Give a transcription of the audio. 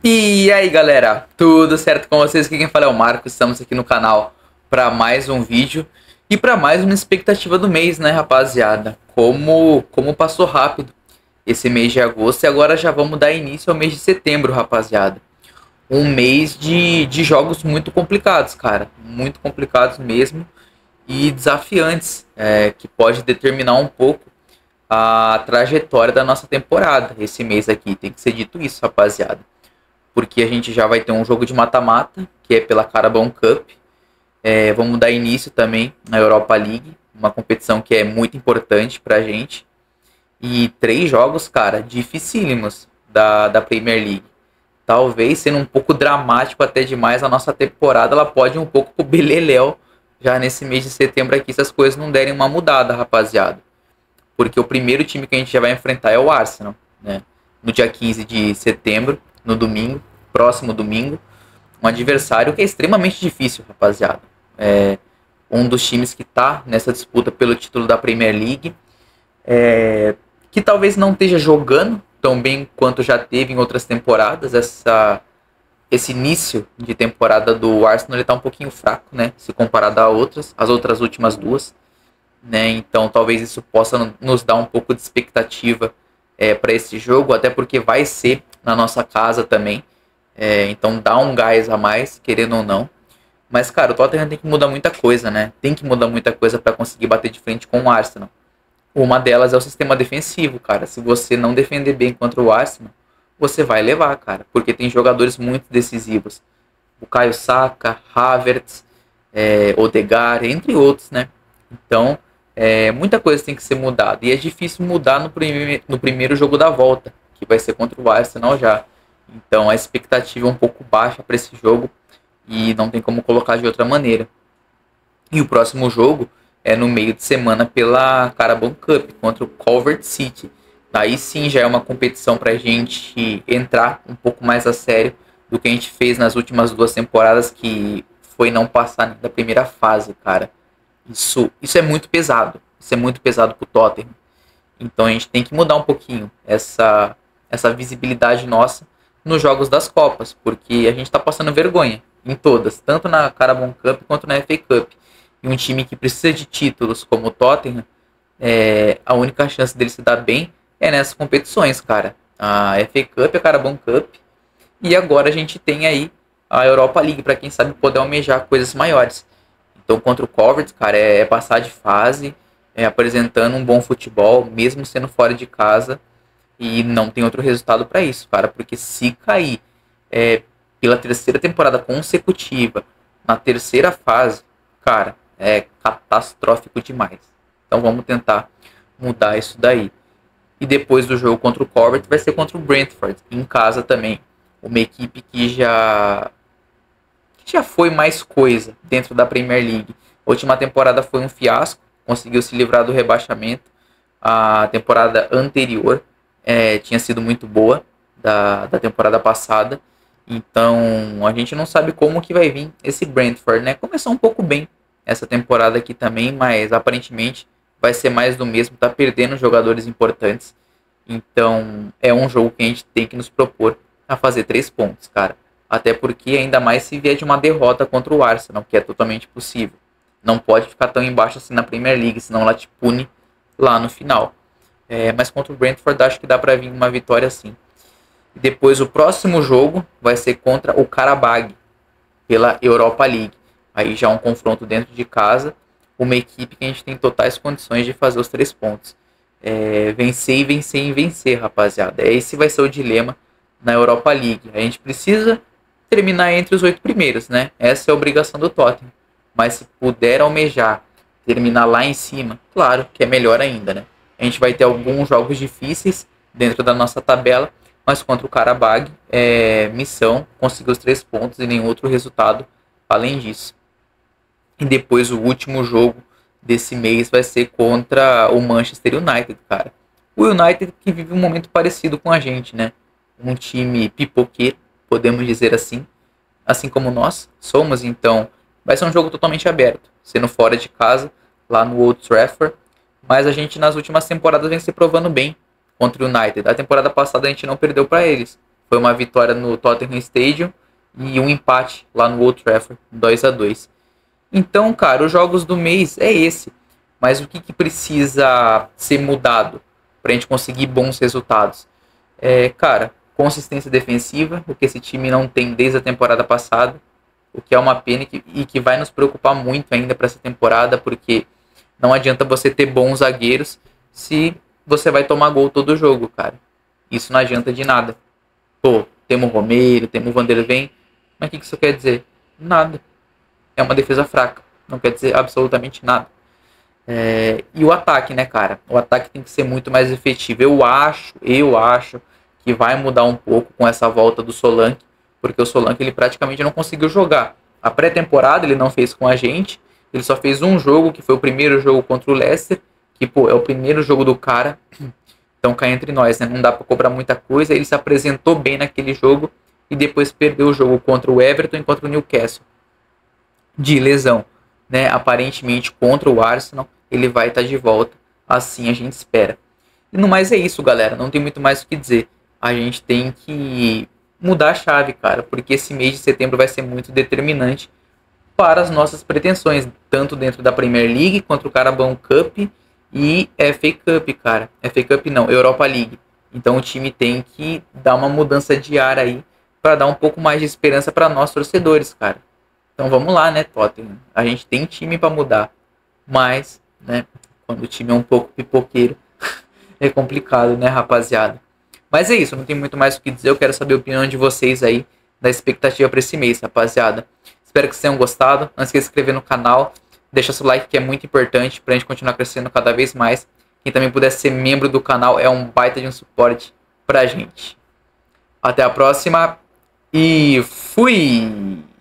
E aí galera, tudo certo com vocês? Aqui quem fala é o Marco, estamos aqui no canal para mais um vídeo e para mais uma expectativa do mês, né rapaziada? Como passou rápido esse mês de agosto e agora já vamos dar início ao mês de setembro, rapaziada. Um mês de jogos muito complicados, cara, muito complicados mesmo e desafiantes, que pode determinar um pouco a trajetória da nossa temporada. Esse mês aqui tem que ser dito isso, rapaziada, porque a gente já vai ter um jogo de mata-mata, que é pela Carabao Cup. Vamos dar início também na Europa League, uma competição que é muito importante pra gente. E 3 jogos, cara, dificílimos da Premier League. Talvez sendo um pouco dramático até demais, a nossa temporada ela pode ir um pouco pro beleléu já nesse mês de setembro aqui, se as coisas não derem uma mudada, rapaziada. Porque o primeiro time que a gente já vai enfrentar é o Arsenal, né? No dia 15 de setembro, no domingo, próximo domingo. Um adversário que é extremamente difícil, rapaziada. É um dos times que tá nessa disputa pelo título da Premier League. Que talvez não esteja jogando tão bem quanto já teve em outras temporadas. Esse início de temporada do Arsenal ele tá um pouquinho fraco, né? Se comparado às outras últimas duas. Né? Então talvez isso possa nos dar um pouco de expectativa para esse jogo, até porque vai ser na nossa casa também. Então dá um gás a mais, querendo ou não. Mas, cara, o Tottenham tem que mudar muita coisa, né? Tem que mudar muita coisa para conseguir bater de frente com o Arsenal. Uma delas é o sistema defensivo, cara. Se você não defender bem contra o Arsenal, você vai levar, cara. Porque tem jogadores muito decisivos. O Caio Saka, Havertz, Odegaard, entre outros, né? Então, muita coisa tem que ser mudada. E é difícil mudar no primeiro jogo da volta, que vai ser contra o Arsenal já. Então a expectativa é um pouco baixa para esse jogo e não tem como colocar de outra maneira. E o próximo jogo é no meio de semana pela Carabao Cup contra o Coventry City. Aí sim já é uma competição para a gente entrar um pouco mais a sério do que a gente fez nas últimas 2 temporadas, que foi não passar da primeira fase, cara. Isso é muito pesado. Isso é muito pesado pro Tottenham. Então a gente tem que mudar um pouquinho essa visibilidade nossa nos jogos das Copas, porque a gente está passando vergonha em todas, tanto na Carabao Cup quanto na FA Cup. E um time que precisa de títulos como o Tottenham, a única chance dele se dar bem é nessas competições, cara. A FA Cup, a Carabao Cup, e agora a gente tem aí a Europa League, para quem sabe poder almejar coisas maiores. Então contra o Coventry, cara, passar de fase, apresentando um bom futebol, mesmo sendo fora de casa. E não tem outro resultado para isso, cara. Porque se cair pela terceira temporada consecutiva, na terceira fase, cara, é catastrófico demais. Então vamos tentar mudar isso daí. E depois do jogo contra o Coventry vai ser contra o Brentford, em casa também. Uma equipe que já foi mais coisa dentro da Premier League. A última temporada foi um fiasco, conseguiu se livrar do rebaixamento. A temporada anterior tinha sido muito boa, da temporada passada. Então a gente não sabe como que vai vir esse Brentford, né? Começou um pouco bem essa temporada aqui também, mas aparentemente vai ser mais do mesmo, tá perdendo jogadores importantes. Então é um jogo que a gente tem que nos propor a fazer 3 pontos, cara. Até porque ainda mais se vier de uma derrota contra o Arsenal, que é totalmente possível. Não pode ficar tão embaixo assim na Premier League, senão ela te pune lá no final. Mas contra o Brentford acho que dá pra vir uma vitória sim. E depois o próximo jogo vai ser contra o Qarabağ, pela Europa League. Aí já um confronto dentro de casa, uma equipe que a gente tem totais condições de fazer os 3 pontos. Vencer e vencer e vencer, rapaziada. Esse vai ser o dilema na Europa League. A gente precisa terminar entre os 8 primeiros, né? Essa é a obrigação do Tottenham. Mas se puder almejar terminar lá em cima, claro que é melhor ainda, né? A gente vai ter alguns jogos difíceis dentro da nossa tabela, mas contra o Qarabağ missão conseguir os 3 pontos e nenhum outro resultado além disso. E depois o último jogo desse mês vai ser contra o Manchester United, cara. O United que vive um momento parecido com a gente, né? Um time pipoqueiro, podemos dizer assim como nós somos. Então vai ser um jogo totalmente aberto, sendo fora de casa, lá no Old Trafford. Mas a gente nas últimas temporadas vem se provando bem contra o United. A temporada passada a gente não perdeu para eles. Foi uma vitória no Tottenham Stadium e um empate lá no Old Trafford, 2-2. Então, cara, os jogos do mês é esse. Mas o que precisa ser mudado para a gente conseguir bons resultados? Cara, consistência defensiva, o que esse time não tem desde a temporada passada, o que é uma pena e que vai nos preocupar muito ainda para essa temporada, porque não adianta você ter bons zagueiros se você vai tomar gol todo jogo, cara. Isso não adianta de nada. Pô, temos o Romero, temos o Van der Ven, mas o que isso quer dizer? Nada. É uma defesa fraca, não quer dizer absolutamente nada. E o ataque, né, cara? O ataque tem que ser muito mais efetivo. Eu acho que vai mudar um pouco com essa volta do Solanke, porque o Solanke ele praticamente não conseguiu jogar. A pré-temporada ele não fez com a gente, ele só fez um jogo, que foi o primeiro jogo contra o Leicester, que, pô, é o primeiro jogo do cara. Então, cá entre nós, né? Não dá pra cobrar muita coisa. Ele se apresentou bem naquele jogo e depois perdeu o jogo contra o Everton e contra o Newcastle de lesão, né? Aparentemente contra o Arsenal ele vai estar de volta, assim a gente espera. E no mais é isso, galera, não tem muito mais o que dizer. A gente tem que mudar a chave, cara, porque esse mês de setembro vai ser muito determinante para as nossas pretensões, tanto dentro da Premier League quanto o Carabao Cup e FA Cup, cara. FA Cup não, Europa League. Então o time tem que dar uma mudança de ar aí para dar um pouco mais de esperança para nós torcedores, cara. Então vamos lá, né, Tottenham? A gente tem time para mudar, mas, né, quando o time é um pouco pipoqueiro, é complicado, né, rapaziada? Mas é isso, não tem muito mais o que dizer. Eu quero saber a opinião de vocês aí, da expectativa para esse mês, rapaziada. Espero que vocês tenham gostado. Não esqueça de se inscrever no canal, deixa seu like que é muito importante pra gente continuar crescendo cada vez mais. Quem também puder ser membro do canal é um baita de um suporte pra gente. Até a próxima e fui!